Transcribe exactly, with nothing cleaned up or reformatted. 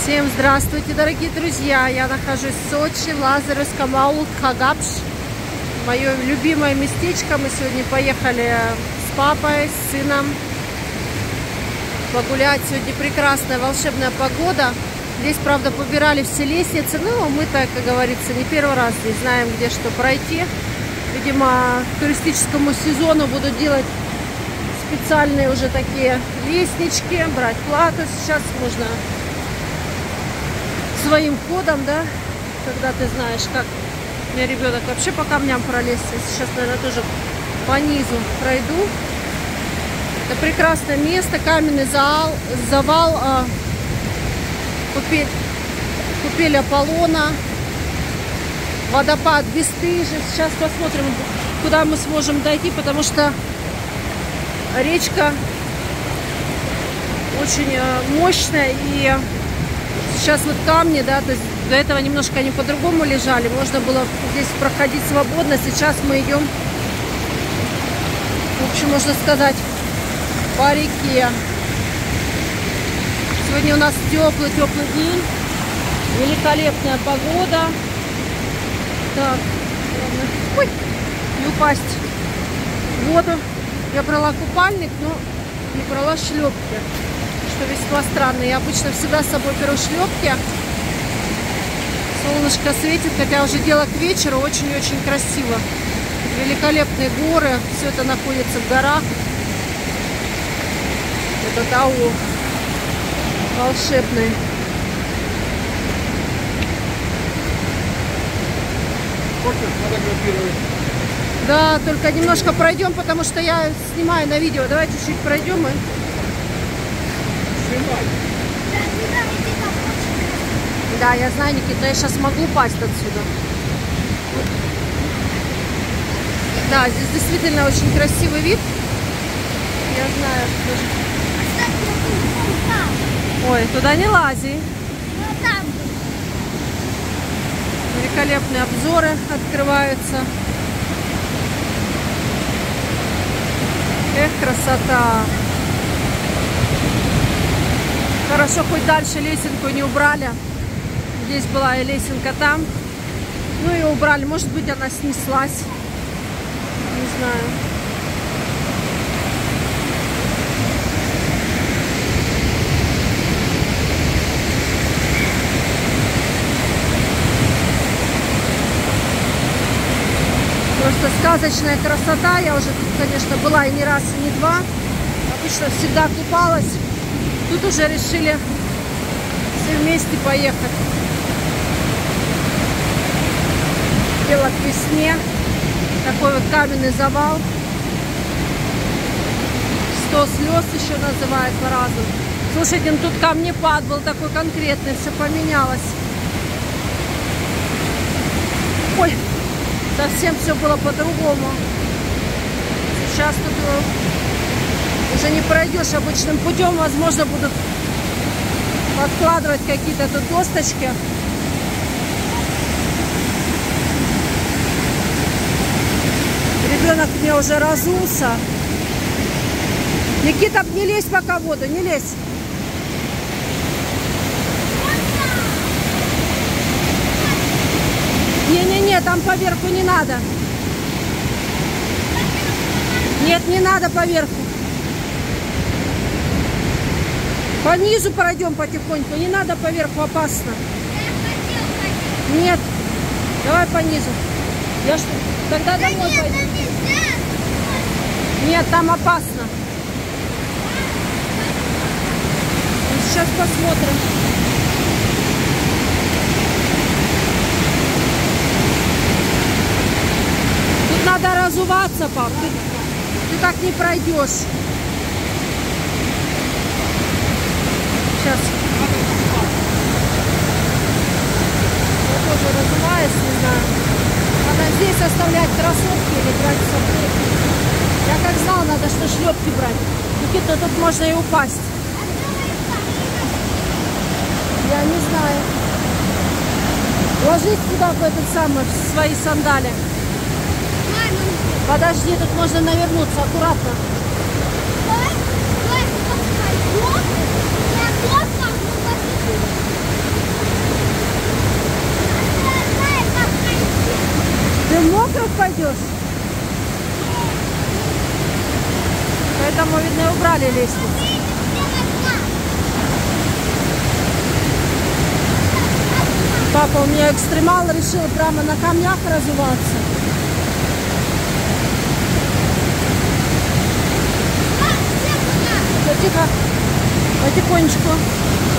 Всем здравствуйте, дорогие друзья! Я нахожусь в Сочи, в Лазаревском аул Хагапш. Мое любимое местечко. Мы сегодня поехали с папой, с сыном погулять. Сегодня прекрасная волшебная погода. Здесь, правда, побирали все лестницы. Ну, мы так, как говорится, не первый раз здесь знаем, где что пройти. Видимо, к туристическому сезону будут делать специальные уже такие лестнички, брать плату. Сейчас можно своим ходом, да, когда ты знаешь, как у меня ребенок вообще по камням пролезть. Сейчас, наверное, тоже по низу пройду. Это прекрасное место, каменный зал, завал, а, купель, купель Аполлона, водопад Бесстыжий. Сейчас посмотрим, куда мы сможем дойти, потому что речка очень мощная, и сейчас вот камни, да, то есть до этого немножко они по-другому лежали, можно было здесь проходить свободно. Сейчас мы идем, в общем, можно сказать, по реке. Сегодня у нас теплый-теплый день, великолепная погода. Так, ладно. Ой, не упасть в воду. Я брала купальник, но не брала шлепки, что весьма странно. Я обычно всегда с собой беру шлепки. Солнышко светит, хотя уже дело к вечеру. Очень-очень красиво. Великолепные горы. Все это находится в горах. Этот аул волшебный. Да, только немножко пройдем, потому что я снимаю на видео. Давайте чуть пройдем и... Да, я знаю, Никита, я сейчас могу упасть отсюда. Да, здесь действительно очень красивый вид. Я знаю. Ой, туда не лази. Великолепные обзоры открываются. Эх, красота! Хорошо, хоть дальше лесенку не убрали. Здесь была и лесенка там. Ну и убрали. Может быть, она снеслась. Не знаю. Просто сказочная красота. Я уже тут, конечно, была и не раз, и не два. Обычно всегда купалась. Тут уже решили все вместе поехать. Дело к весне. Такой вот каменный завал. Сто слез еще называют по-разному. Слушайте, ну тут камнепад был такой конкретный. Все поменялось. Ой, совсем все было по-другому. Сейчас тут уже не пройдешь обычным путем. Возможно, будут подкладывать какие-то тут досточки. Ребенок мне уже разулся. Никита, не лезь пока в воду, не лезь. Не-не-не, там поверху не надо. Нет, не надо поверху. По низу пройдем потихоньку. Не надо поверху, опасно. Нет. Давай по низу. Я что? Тогда домой пойду. Нет, там опасно. Сейчас посмотрим. Тут надо разуваться, пап. Ты, ты так не пройдешь. Сейчас. Я тоже разуваюсь, не знаю. Надо здесь оставлять кроссовки или брать с собой. Я как знала, надо что шлепки брать. Никита, тут можно и упасть. Я не знаю. Ложись туда в этот самый, в свои сандали. Подожди, тут можно навернуться, аккуратно. пойдешь. Поэтому, видно, убрали лестницу. Папа у меня экстремал, решил прямо на камнях разуваться. Да, тихо, потихонечку.